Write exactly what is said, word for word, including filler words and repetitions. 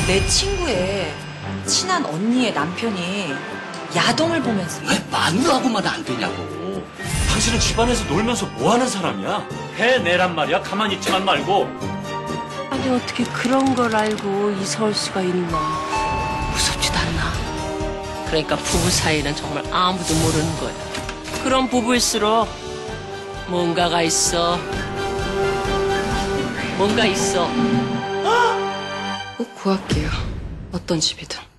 내 친구의 친한 언니의 남편이 야동을 보면서 왜 마누라하고만 안 되냐고. 당신은 집안에서 놀면서 뭐 하는 사람이야? 해내란 말이야. 가만히 있지만 말고. 아니 어떻게 그런 걸 알고 이사 올 수가 있나. 무섭지도 않나. 그러니까 부부 사이는 정말 아무도 모르는 거야. 그런 부부일수록 뭔가가 있어. 뭔가 있어. 꼭 구할게요. 어떤 집이든.